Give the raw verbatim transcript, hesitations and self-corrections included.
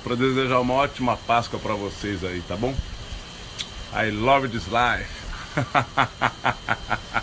para desejar uma ótima Páscoa para vocês aí, tá bom? I love this life.